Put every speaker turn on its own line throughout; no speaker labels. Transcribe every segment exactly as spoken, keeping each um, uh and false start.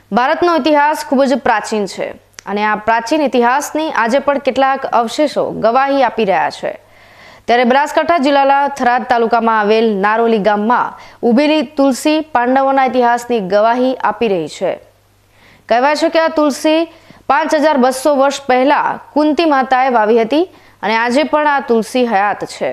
ભારતનો ઇતિહાસ ખૂબ જ પ્રાચીન છે અને આ પ્રાચીન ઇતિહાસની આજે પણ કેટલાક અવશેષો ગવાહી આપી રહ્યા છે। ત્યારે બનાસકાંઠા જિલ્લાના થરાદ તાલુકામાં આવેલ નારોલી ગામમાં ઉભેલી તુલસી પાંડવોના ઇતિહાસની ગવાહી આપી રહી છે। કહેવાય છે કે આ તુલસી પાંચ હજાર બસો વર્ષ પહેલા કુંતી માતાએ વાવી હતી અને આજે પણ આ તુલસી હયાત છે।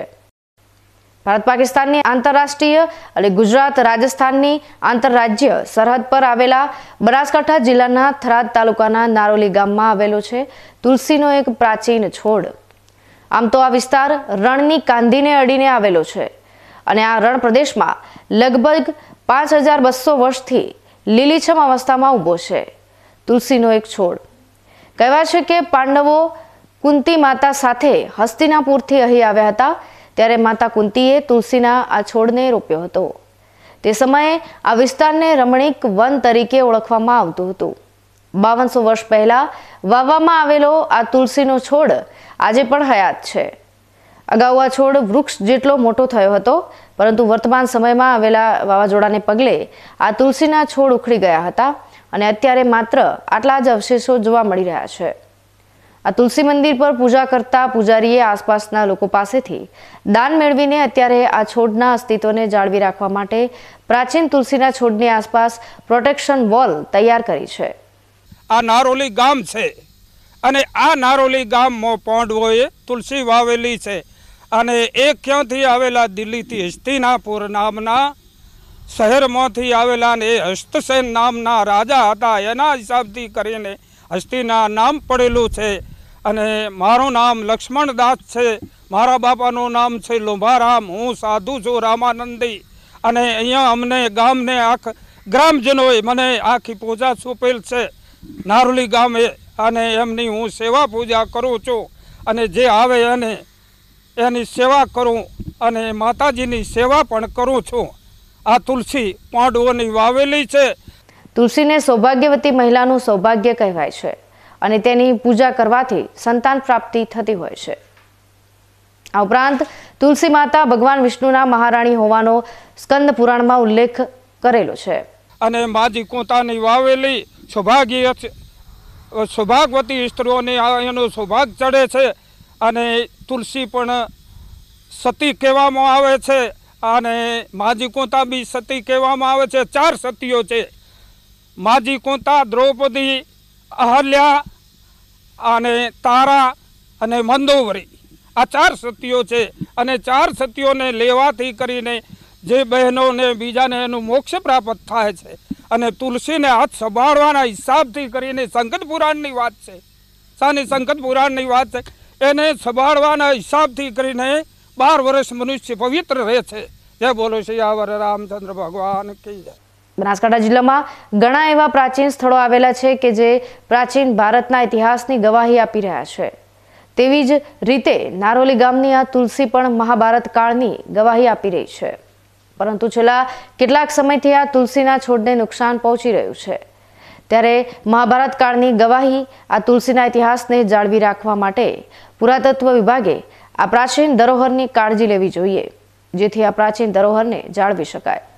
ભારત પાકિસ્તાનની આંતરરાષ્ટ્રીય અને ગુજરાત રાજસ્થાનની આંતરરાજ્ય સરહદ પર આવેલા બનાસકાંઠા જિલ્લાના થરાદ તાલુકાના નારોલી ગામમાં આવેલો છે તુલસીનો એક પ્રાચીન છોડ। આમ તો આ વિસ્તાર રણની કાંધીને અડીને આવેલો છે અને આ રણ પ્રદેશમાં લગભગ પાંચ હજાર બસો વર્ષથી લીલીછમ અવસ્થામાં ઊભો છે તુલસીનો એક છોડ। કહેવાય છે કે પાંડવો કુંતી માતા સાથે હસ્તિનાપુરથી અહીં આવ્યા હતા ત્યારે માતા કુંતીએ તુલસીના આ છોડને રોપ્યો હતો। તે સમયે આ વિસ્તારને રમણીક વન તરીકે ઓળખવામાં આવતું હતું। બાવનસો વર્ષ પહેલા વાવવામાં આવેલો આ તુલસીનો છોડ આજે પણ હયાત છે। અગાઉ આ છોડ વૃક્ષ જેટલો મોટો થયો હતો, પરંતુ વર્તમાન સમયમાં આવેલા વાવાઝોડાને પગલે આ તુલસીના છોડ ઉખડી ગયા હતા અને અત્યારે માત્ર આટલા જ અવશેષો જોવા મળી રહ્યા છે। આ તુલસી મંદિર પર પૂજા કરતા પૂજારીએ આસપાસના લોકો પાસેથી દાન મેળવીને અત્યારે આ છોડના અસ્તિત્વને જાળવી રાખવા માટે પ્રાચીન તુલસીના છોડની આસપાસ પ્રોટેક્શન વોલ તૈયાર કરી છે।
આ નારોલી ગામ છે અને આ નારોલી ગામમાં પાંડવોએ તુલસી વાવેલી છે અને એ ક્યાંથી આવેલા દિલ્હીથી હસ્તિનાપુર નામના શહેરમાંથી આવેલા ને એ હસ્તસેન નામના રાજા હતા, એના હિસાબથી કરીને હસ્તિના નામ પડેલું છે। અને મારું નામ લક્ષ્મણદાસ છે, મારા બાપાનું નામ છે લોભારામ, હું સાધુ છું રામાનંદી। અને અહીંયા અમને ગામને આખ ગ્રામજનોએ મને આખી પૂજા સોંપેલ છે નારોલી ગામે અને એમની હું સેવા પૂજા કરું છું અને જે આવે એને એની સેવા કરું અને માતાજીની સેવા પણ કરું છું। આ તુલસી પાંડવોની વાવેલી છે।
તુલસીને સૌભાગ્યવતી મહિલાનું સૌભાગ્ય કહેવાય છે અને તેની પૂજા કરવાથી સંતાન પ્રાપ્તિ થતી હોય છે। આ ઉપરાંત તુલસી માતા ભગવાન વિષ્ણુના મહારાણી હોવાનો સ્કંદ પુરાણમાં ઉલ્લેખ કરેલો છે।
અને માજી કોતાની વાવેલી સૌભાગ્ય સૌભાગવતી સ્ત્રીઓને એનું સૌભાગ ચડે છે અને તુલસી પણ સતી કહેવામાં આવે છે અને માજી કોતા બી સતી કહેવામાં આવે છે। ચાર સતીઓ છે, માજી કોતા, દ્રૌપદી, અહલ્યા અને તારા અને મંદોવરી, આ ચાર સતીઓ છે અને ચાર સતીઓને લેવાથી કરીને જે બહેનોને બીજાને એનું મોક્ષ પ્રાપ્ત થાય છે। અને તુલસીને હાથ સંભાળવાના હિસાબથી કરીને સંકટ પુરાણની વાત છે, સાની સંકટ પુરાણની વાત છે, એને સંભાળવાના હિસાબથી કરીને બાર વર્ષ મનુષ્ય પવિત્ર રહે છે। જય બોલો સિયાવર રામચંદ્ર ભગવાન કી જય।
બનાસકાંઠા જિલ્લામાં ઘણા એવા પ્રાચીન સ્થળો આવેલા છે કે જે પ્રાચીન ભારતના ઇતિહાસની ગવાહી આપી રહ્યા છે। તેવી જ રીતે નારોલી ગામની આ તુલસી પણ મહાભારત કાળની ગવાહી આપી રહી છે, પરંતુ છેલ્લા કેટલાક સમયથી આ તુલસીના છોડને નુકસાન પહોંચી રહ્યું છે। ત્યારે મહાભારત કાળની ગવાહી આ તુલસીના ઇતિહાસને જાળવી રાખવા માટે પુરાતત્વ વિભાગે આ પ્રાચીન ધરોહરની કાળજી લેવી જોઈએ, જેથી આ પ્રાચીન ધરોહરને જાળવી શકાય।